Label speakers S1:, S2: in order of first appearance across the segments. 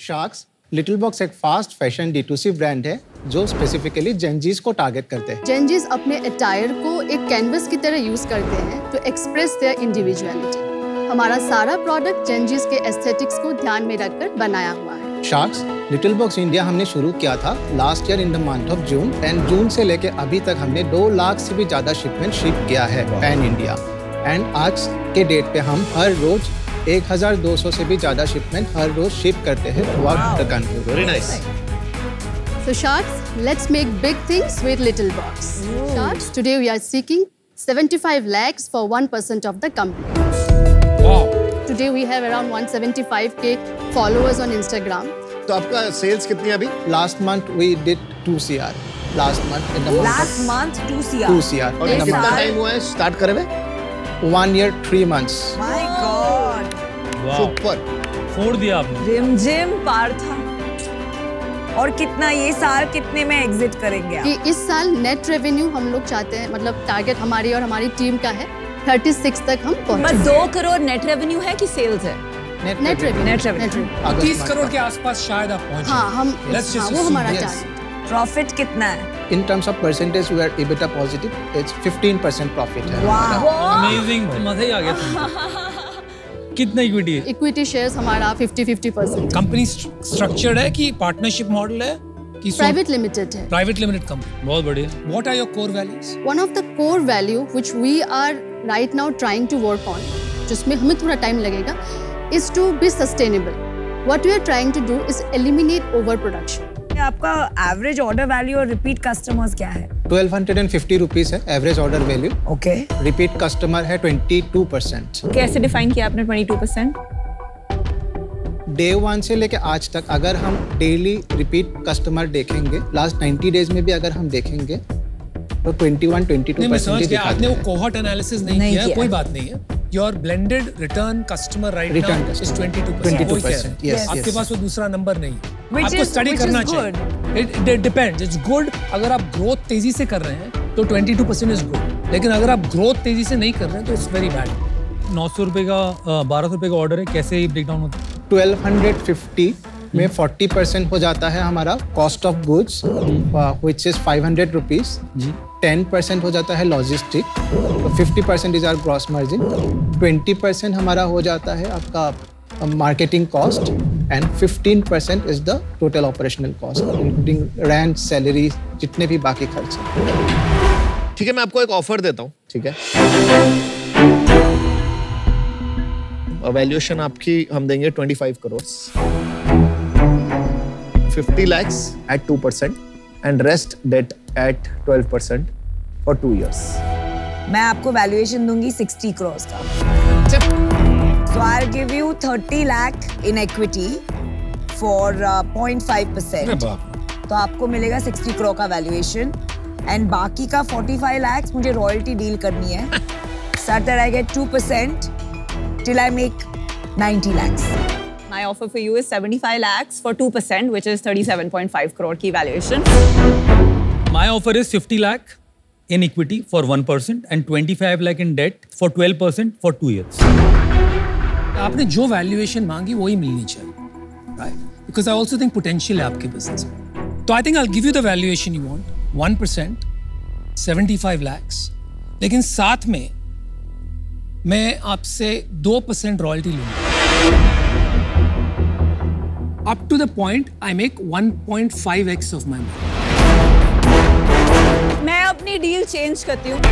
S1: Sharks Little Box एक fast fashion D2C brand है जो स्पेसिफिकली जेनजीज को टारगेट करते हैं।
S2: जेनजीज अपने अटायर को एक कैनवस की तरह यूज करते हैं टू एक्सप्रेस देयर इंडिविजुअलिटी। हमारा सारा प्रोडक्ट जेनजीज के एस्थेटिक्स को ध्यान में रखकर बनाया हुआ है।
S1: शार्क्स लिटिल बॉक्स इंडिया हमने शुरू किया था last year in the month of June and June से लेके अभी तक हमने 2 लाख से भी ज्यादा शिपमेंट शिप किया है पैन इंडिया। एंड आज के डेट पे हम हर रोज 1200 से भी ज्यादा शिपमेंट हर रोज शिप करते हैं throughout the country.
S3: Very nice.
S2: So Sharks, let's make big things with Little Box. Sharks, today we are seeking 75 lakhs for 1% of the company.
S3: Wow.
S2: Today we have around 175k followers on Instagram.
S3: तो आपका sales कितनी है अभी?
S1: Last month we did 2 CR. Last month in the month of
S4: 2 CR.
S1: 2 CR.
S3: और
S1: in the
S3: कितना
S1: month.
S3: Time हुआ है start करे हुए?
S1: 1 year 3 months.
S4: My God.
S3: Super.
S5: फोड़ दिया आपने।
S4: रिमझिम पार्था। और कितना ये साल कितने में एग्जिट करेंगे आप?
S2: कि इस साल नेट रेवेन्यू हम लोग चाहते हैं, मतलब टारगेट हमारी और हमारी टीम का है 36 तक हम पहुंचे।
S4: बस 2 करोड़ नेट रेवेन्यू है कि सेल्स है?
S2: नेट रेवेन्यू
S5: 30 करोड़ के आसपास शायद आप पहुंचे।
S2: हाँ, हम वो हमारा
S1: yes.
S2: टारगेट।
S4: प्रॉफिट कितना है?
S1: In terms of percentage, we are EBITDA positive. It's 15% profit है।
S5: अमेजिंग, मजा ही आ गया। कितना इक्विटी है?
S2: इक्विटी शेयर्स हमारा 50-50%।
S5: कंपनी स्ट्रक्चर्ड है कि पार्टनर्शिप मॉडल है कि
S2: प्राइवेट लिमिटेड है।
S5: Private limited company. बहुत बढ़िया। What are your core values?
S2: One of the core value which we are right now trying to work on, जिसमें हमें थोड़ा टाइम लगेगा, is to be sustainable. What we are trying to do is eliminate overproduction.
S4: आपका average order value और repeat customers क्या है?
S1: 1250 rupees है average order value.
S4: Okay.
S1: Repeat customer है 22%।
S4: कैसे डिफाइन किया आपने 22%?
S1: डे 1 से लेके आज तक अगर हम डेली रिपीट कस्टमर देखेंगे, लास्ट 90 डेज में भी अगर हम देखेंगे तो 21-22% ही दिखाते
S5: आपने वो
S1: हैं।
S5: कोहॉर्ट एनालिसिस नहीं किया, कोई बात नहीं है। Your blended return customer right now is 22%।
S1: Yes,
S5: आपके
S1: yes.
S5: पास वो दूसरा नंबर नहीं है।
S4: Which
S5: आपको
S4: is-
S5: स्टडी
S4: which
S5: करना
S4: is
S5: चाहिए। इट डिपेंड्स, इट्स गुड अगर आप ग्रोथ तेजी से कर रहे हैं तो 22% इज गुड, लेकिन अगर आप ग्रोथ तेजी से नहीं कर रहे हैं तो इट्स वेरी बैड। 900 रुपए का 1200 रुपए का ऑर्डर है, कैसे ये ब्रेक डाउन होता है?
S1: 1250 में 40% हो जाता है हमारा cost of goods which is 500 rupees. 10% हो जाता है लॉजिस्टिक, तो 50% इज आवर ग्रॉस मार्जिन। 20% हमारा हो जाता है आपका marketing cost and 15% is the total operational cost including rent, salary, जितने भी बाकी खर्च हैं।
S3: ठीक है, मैं आपको एक ऑफर देता हूँ। ठीक है, वैल्यूएशन आपकी हम देंगे 25 crore, 50 lakhs at 2% and rest debt at 12% for 2 years.
S4: मैं आपको वैल्यूएशन दूंगी 60 करोड़ का। So I'll give you 30 lakh in equity for 0.5%. तो आपको मिलेगा 60 करोड़ का वैल्यूएशन एंड बाकी का 45 lakhs मुझे रॉयल्टी डील करनी है such that I get 2% till I make 90 lakhs.
S6: My offer for you is 75 lakhs for 2%, which is 37.5 crore की valuation.
S5: My offer is 50 lakh in equity for 1% and 25 lakh in debt for 12% for 2 years. आपने जो valuation मांगी वही मिलनी चाहिए, right? Because I also think potential है आपके business में। तो I think I'll give you the valuation you want, 1%, 75 lakhs, लेकिन साथ में मैं आपसे 2% रॉयल्टी लूंगा। Up to the point I make 1.5x of my money.
S6: मैं अपनी डील चेंज करती हूँ।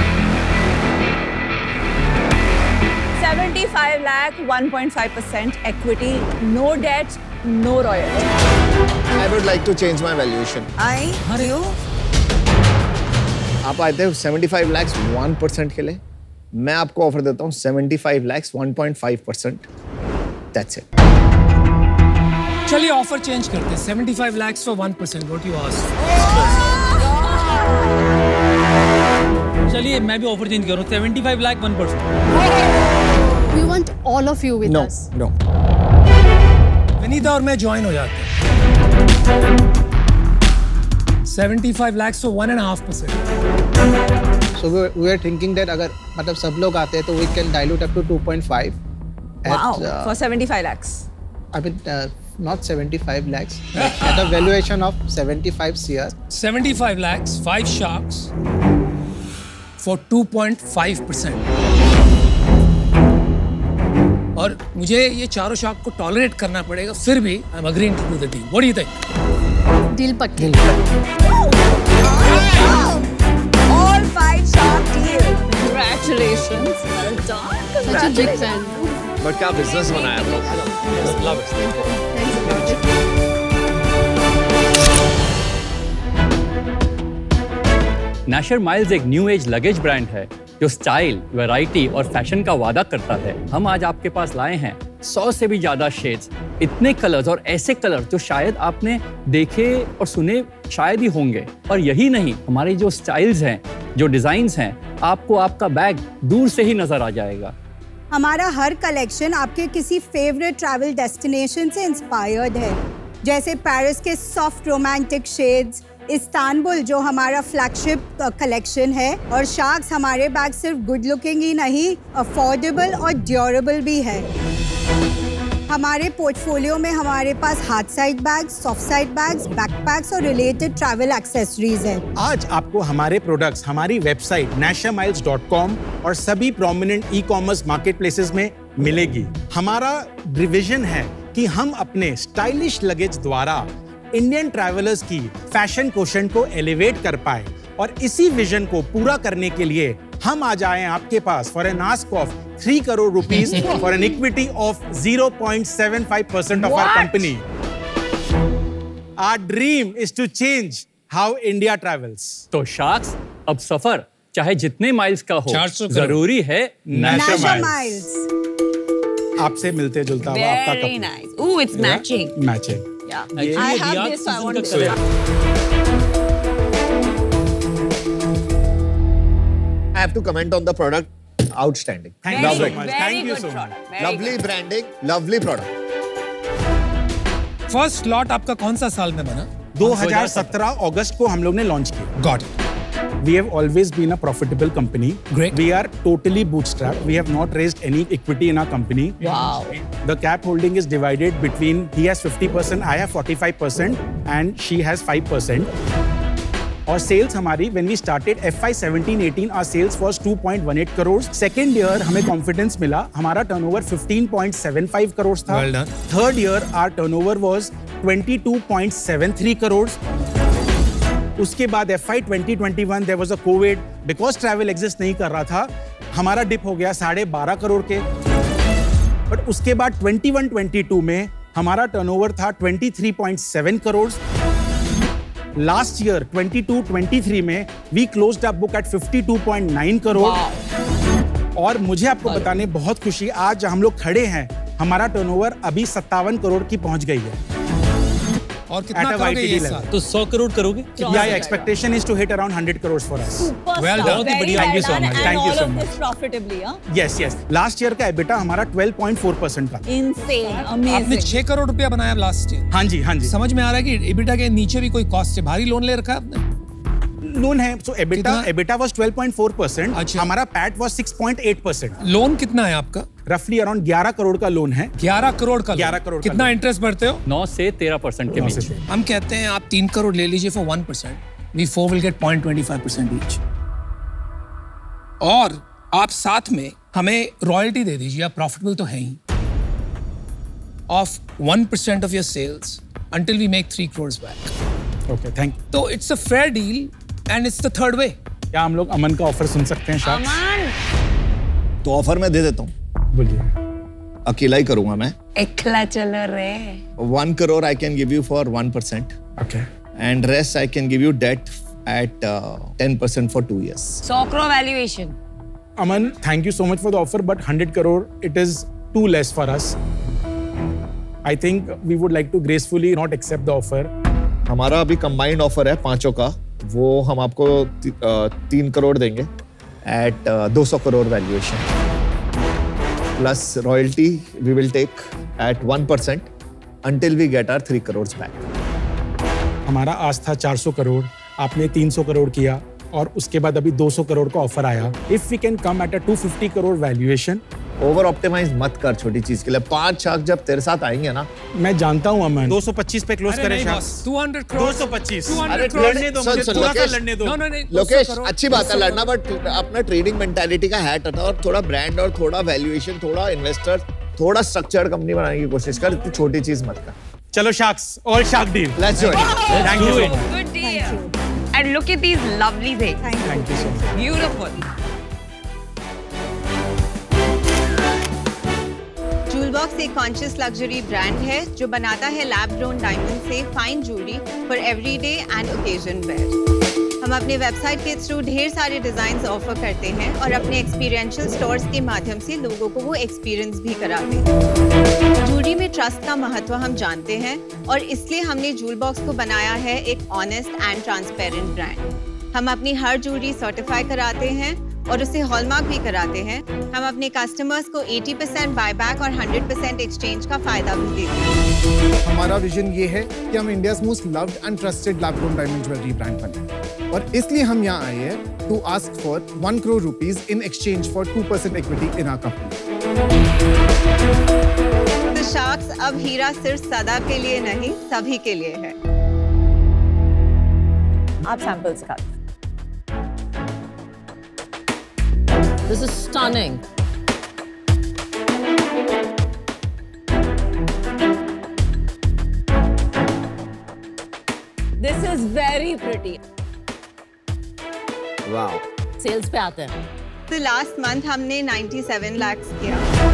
S6: 75 lakh, 1.5% equity, no debt, no royalty.
S3: I would like to change my valuation.
S4: क्यों?
S3: आप आए थे 75 lakhs 1% के लिए, मैं आपको ऑफर देता हूँ 75 lakhs 1.5%. That's it.
S5: चलिए ऑफर चेंज करते हैं, 75 lakhs for 1%. What you ask? चलिए मैं भी ऑफर चेंज कर रहा हूँ, 75 lakh 1%.
S2: We want all of you with us.
S1: No.
S5: Vinita और मैं ज्वाइन हो जाते हैं। 75 lakhs for 1.5%.
S1: So we are thinking that अगर मतलब सब लोग आते हैं तो we can dilute up to 2.5.
S6: Wow, for 75 lakhs.
S1: I mean not 75 lakhs. At a valuation of 75 CR.
S5: 75 lakhs, 5 sharks for 2.5%. और मुझे ये चारों शार्क को टॉलरेट करना पड़ेगा, फिर भी I am agreeing to do the deal. What do you think?
S2: Deal पक्की.
S4: All 5 shark deal.
S6: Congratulations. Well done.
S2: Such a big fan.
S3: But क्या बिजनेस बनाया लोग.
S5: Love it.
S7: नैशर माइल्स एक न्यू एज लगेज ब्रांड है जो style, variety और fashion का वादा करता है. हम आज आपके पास लाए हैं 100 से भी ज्यादा शेड्स, इतने कलर्स और ऐसे कलर जो शायद आपने देखे और सुने शायद ही होंगे. और यही नहीं, हमारे जो स्टाइल्स हैं, जो डिजाइन्स हैं, आपको आपका बैग दूर से ही नजर आ जाएगा.
S8: हमारा हर कलेक्शन आपके किसी फेवरेट ट्रैवल डेस्टिनेशन से इंस्पायर्ड है, जैसे पेरिस के सॉफ्ट रोमांटिक शेड्स, इस्तांबुल जो हमारा फ्लैगशिप कलेक्शन है, और शार्क्स हमारे बैग सिर्फ गुड लुकिंग ही नहीं, अफोर्डेबल और ड्यूरेबल भी है. हमारे पोर्टफोलियो में हमारे पास hard side bags, soft side bags, backpacks और रिलेटेड ट्रैवल एक्सेसरीज हैं.
S9: आज आपको हमारे प्रोडक्ट्स हमारी वेबसाइट nashermiles.com और सभी प्रोमिनेंट ई-कॉमर्स मार्केटप्लेसेस में मिलेगी. हमारा डिवीजन है कि हम अपने स्टाइलिश लगेज द्वारा इंडियन ट्रैवलर्स की फैशन कोशेंट को एलिवेट कर पाए, और इसी विजन को पूरा करने के लिए हम आज आए आपके पास for an ask of 3 crore rupees for an equity of 0.75% of our company. Our dream is to change how India travels.
S7: तो शार्क्स, अब सफर चाहे जितने माइल्स का हो, जरूरी है
S8: नैशर माइल्स.
S9: आपसे मिलते जुलता हुआ आपका
S6: Very
S9: कपड़ा.
S6: nice. Ooh, it's matching.
S9: Matching.
S6: Yeah.
S5: Actually,
S6: I have
S5: Riyadh
S6: this. I
S5: season
S6: want
S5: का
S6: to
S5: color.
S3: I have to comment on the product. Outstanding.
S9: Thank you so
S6: Very,
S9: much.
S6: very
S9: Thank you
S6: good
S9: so much.
S6: product. Very
S3: Lovely
S6: good.
S3: branding, lovely product.
S5: First lot आपका कौन सा साल में बना?
S9: 2017 अगस्त को हम लोग ने लॉन्च किया.
S5: Got it.
S9: We have always been a profitable company.
S5: Great.
S9: We are totally bootstrapped. We have not raised any equity in our company.
S6: Wow.
S9: The cap holding is divided between he has 50%, I have 45%, and she has 5%. और sales हमारी when we started FY 17-18 our sales was 2.18 crores. Second year हमें confidence मिला, हमारा turnover 15.75 crores था.
S5: Well done.
S9: Third year our turnover was 22.73 crores. उसके बाद FY 2021 there was a COVID, because travel exist नहीं कर रहा था, हमारा डिप हो गया 12.5 करोड़ के. बट उसके बाद 21-22 में हमारा टर्नओवर था 23.7 करोड़. लास्ट ईयर 22-23 में we closed up book at 52.9 crore. और मुझे आपको बताने बहुत खुशी, आज हम लोग खड़े हैं, हमारा टर्नओवर अभी 57 करोड़ की पहुंच गई है.
S5: और कितना करोगे ये साल?
S7: तो 100 करोड़ करोगे?
S9: Yeah, expectation is to hit around 100 crores for us.
S5: Well done.
S6: Very
S5: बढ़िया.
S6: well
S5: Thank you so
S6: done.
S5: much.
S6: And
S9: Thank you
S6: all
S9: so
S6: of
S9: much.
S6: this profitably, huh?
S9: Yes, yes. Last year का EBITDA हमारा 12.4% का.
S6: Insane.
S5: आपने
S6: Amazing.
S5: 6 crore रुपया बनाया last year.
S9: हाँ जी, हाँ जी.
S5: समझ में आ रहा है कि एबिटा के नीचे भी कोई कॉस्ट है, भारी लोन ले रखा है आपने?
S9: लोन है, so
S5: कितना?
S9: EBITDA was 12.4%.
S5: अच्छा.
S9: हमारा PAT was 6.8%.
S5: लोन कितना है आपका?
S9: रफली अराउंड 11 करोड़ का लोन है.
S5: 11 करोड़ का
S9: 11 करोड़ का
S5: कितना
S9: लोन।
S5: इंटरेस्ट भरते हो?
S7: 9 से 13% के
S9: 9
S7: बीच.
S9: से
S5: हम कहते हैं आप 3 करोड़ ले लीजिए for 1%. We 4 will get 0.25% each. और आप साथ में हमें रॉयल्टी दे दीजिए, आप प्रॉफिटेबल तो हैं ही, of 1% of your sales until we make 3 crores back.
S9: Okay, thank you.
S5: तो it's a fair deal and it's the third way.
S9: क्या हम लोग अमन का ऑफर सुन सकते हैं शायद?
S3: तो ऑफर मैं दे देता हूँ.
S9: बोलिए.
S3: अकेला ही करूंगा मैं.
S6: एकला चलो रे.
S3: 1 crore I can give you for 1%.
S9: Okay.
S3: And rest I can give you debt at 10% for 2 years.
S6: 100 crore valuation.
S9: Aman, thank you so much for the offer, but 100 crore, it is too less for us. I think we would like to gracefully not accept the offer.
S3: हमारा अभी combined offer है पांचों का, वो हम आपको 3 करोड़ देंगे at 200 crore valuation plus royalty we will take at 1% until we get our 3 crores back.
S9: हमारा आज था 400 करोड़, आपने 300 करोड़ किया, और उसके बाद अभी 200 करोड़ का ऑफर आया. If we can come at a 250 crore valuation,
S3: over optimise मत कर छोटी चीज के लिए। 5 शार्क जब तेरे साथ आएंगे ना,
S9: मैं जानता हूँ अमन 225 पे क्लोज करें शार्क।
S5: 200 करोड़
S9: 225।
S3: अरे
S9: लड़ने दो मुझे, थोड़ा सा लड़ने दो।
S3: लोकेश अच्छी बात है लड़ना, बट अपना ट्रेडिंग मेंटालिटी का हैट हटा और थोड़ा ब्रांड और थोड़ा वैल्यूएशन, थोड़ा इन्वेस्टर, थोड़ा स्ट्रक्चर्ड कंपनी बनाने की कोशिश कर। इतनी छोटी चीज मत कर।
S9: चलो sharks, all shark deal.
S3: Let's do it.
S9: Thank you.
S6: Good deal. And look at these lovely things.
S9: Thank you so much.
S6: Beautiful.
S10: Jewelbox एक कॉन्शियस लग्जरी ब्रांड है जो बनाता है लैब ग्रोन डायमंड से fine jewellery for everyday and occasion wear. हम अपने website के through ढेर सारे डिजाइन्स ऑफर करते हैं और अपने एक्सपीरियंशियल स्टोर्स के माध्यम से लोगों को वो एक्सपीरियंस भी कराते हैं। ज्वेलरी में ट्रस्ट का महत्व हम जानते हैं और इसलिए हमने जूलबॉक्स को बनाया है एक ऑनेस्ट एंड ट्रांसपेरेंट ब्रांड। हम अपनी हर ज्वेलरी सर्टिफाई कराते हैं और उसे हॉलमार्क भी कराते हैं। हम अपने कस्टमर्स को 80% बायबैक और 100% एक्सचेंज का फायदा भी देते हैं।
S11: हमारा विजन ये है कि हम India's most loved and trusted lab grown diamond jewellery brand बने और इसलिए हम यहाँ आए हैं to ask for 1 crore rupees in exchange for 2% equity in our company.
S10: तो शार्क्स अब हीरा सिर्फ सदा के लिए नहीं, सभी के लिए है।
S6: आप सैंपल्स का।
S12: This is stunning.
S6: This is very pretty.
S3: Wow.
S12: Sales पे आते हैं।
S10: तो लास्ट मंथ हमने 97 लाख किया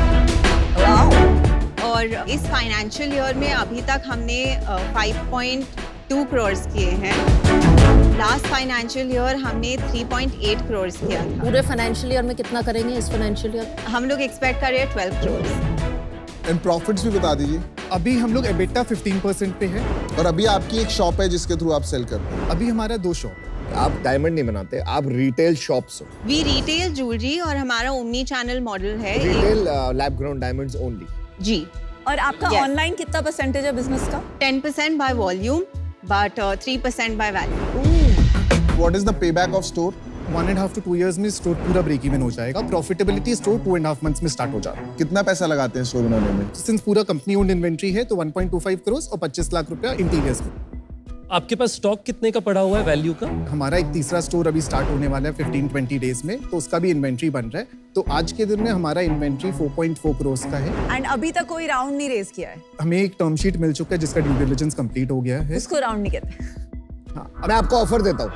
S10: और इस फाइनेंशियल ईयर में अभी तक हमने 5.2 करोड़ किए हैं। लास्ट फाइनेंशियल ईयर हमने 3.8 करोड़ किया था।
S12: पूरे फाइनेंशियल ईयर में कितना करेंगे इस फाइनेंशियल ईयर?
S10: हम लोग एक्सपेक्ट कर रहे हैं 12 करोड़।
S11: एंड प्रॉफिट्स भी बता दीजिए। अभी हम लोग एबिटा 15% पे है और अभी आपकी एक शॉप है जिसके थ्रू आप सेल करते हैं। अभी हमारा 2 शॉप है।
S3: आप डायमंड नहीं बनाते, आप रिटेल शॉप्स हो।
S10: वी रिटेल ज्वेलरी और हमारा ओमनी चैनल मॉडल है।
S3: Retail lab grown diamonds only.
S10: जी।
S6: और आपका ऑनलाइन कितना परसेंटेज है बिजनेस का?
S10: 10% by volume but 3% by value.
S11: What is the payback of store? 1.5 to 2 years में स्टोर पूरा ब्रेक इवन हो जाएगा। प्रॉफिटेबिलिटी स्टोर 2.5 months में स्टार्ट हो जाता है। कितना पैसा लगाते हैं स्टोर बनाने में? सिंस पूरा कंपनी ओन्ड इन्वेंट्री है तो 1.25 करोड़ और 25 लाख रुपया इंटीरियर्स में।
S5: आपके पास स्टॉक कितने का पड़ा हुआ है वैल्यू का?
S11: हमारा एक तीसरा स्टोर अभी स्टार्ट होने वाला है 15-20 डेज में, तो उसका भी इन्वेंट्री बन रहा है। तो आज के दिन में हमारा इन्वेंट्री 4.4 करोड़ का है।
S6: एंड अभी तक कोई राउंड नहीं रेज किया है?
S11: हमें एक टर्म शीट मिल चुका है जिसका ड्यू डिलिजेंस कंप्लीट हो गया है।
S6: उसको राउंड नहीं कहते।
S3: हाँ, मैं आपको ऑफर देता हूँ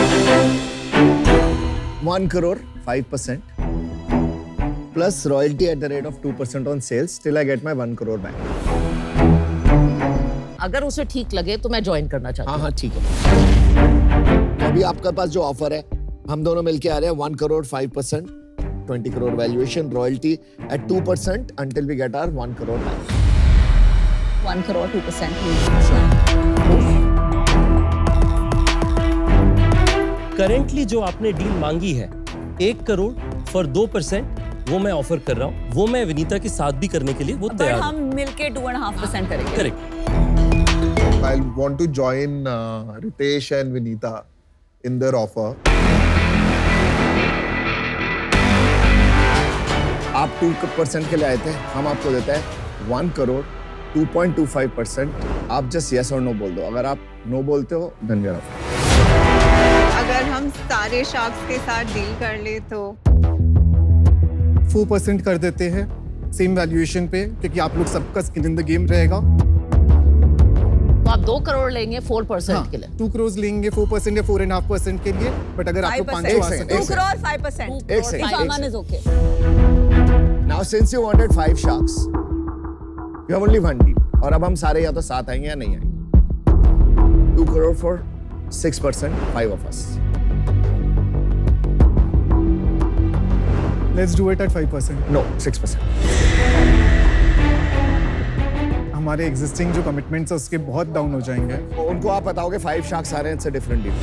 S3: 1 crore 5% plus royalty at the rate of 2% on sales till I get my 1 crore back.
S12: अगर उसे ठीक लगे तो मैं ज्वाइन करना चाहता हूँ।
S3: हाँ ठीक है। अभी आपके पास जो ऑफर है, हम दोनों मिलके आ रहे हैं 1 crore 5%, 20 crore valuation, royalty at 2% until we get our 1 crore back.
S6: 1 crore 2%.
S13: Currently जो आपने डील मांगी है 1 करोड़ फॉर 2%, वो मैं ऑफर कर रहा हूँ। वो मैं विनीता के साथ भी करने के लिए वो तैयार हूँ।
S6: हम मिलके 2.5% करेंगे।
S13: Correct.
S11: I want to join Ritesh and Vinita in their offer.
S3: आप 2% के लिए आए थे, हम आपको देते हैं 1 crore 2.25%. आप जस्ट yes और no बोल दो। अगर आप no बोलते हो धन्यवाद।
S10: अगर हम सारे शार्क्स के साथ डील कर ले तो
S11: 4% कर देते हैं सेम वैल्यूएशन पे, क्योंकि आप लोग सबका स्किन इन द गेम रहेगा।
S12: तो आप 2 करोड़ लेंगे 4% के लिए।
S11: 2 करोड़ लेंगे 4% या 4.5% के लिए, बट अगर आपको 500 आ सकते हैं
S6: 2 crore 5%.
S3: एक second.
S6: Saman is okay.
S3: Now since you wanted 5 sharks, you have only 1 deal. और अब हम सारे या तो साथ आएंगे या नहीं आएंगे। 2 crore for 6%, 5 of us.
S11: Let's do it at 5%.
S3: No, 6%.
S11: हमारे एग्जिस्टिंग जो कमिटमेंट्स है उसके बहुत डाउन हो जाएंगे।
S3: उनको आप बताओगे 5 sharks आ रहे हैं, it's a different deal.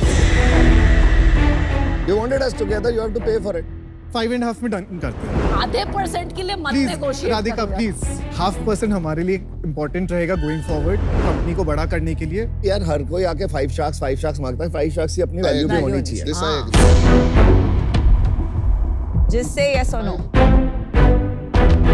S3: You wanted us together, you have to pay for it.
S11: 5.5 में डन करते हैं।
S12: आधे % के लिए मत
S11: प्लीज
S12: नेगोशिएट
S11: राधिका, प्लीज 0.5% हमारे लिए इम्पोर्टेंट रहेगा गोइंग फॉरवर्ड, कंपनी को बड़ा करने के लिए।
S3: यार हर कोई आके 5 sharks मांगता है। 5 sharks की अपनी वैल्यू भी होनी चाहिए।
S6: Just say yes or no.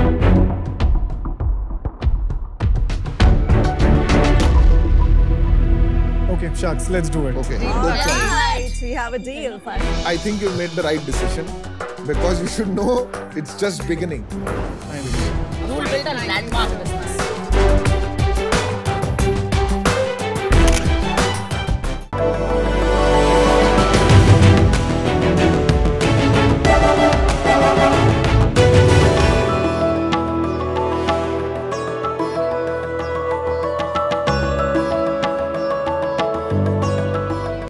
S11: Shucks, let's do it.
S3: Okay.
S6: Right, we have a deal. Fine.
S3: I think you made the right decision because you should know it's just beginning.
S12: You will build a landmark.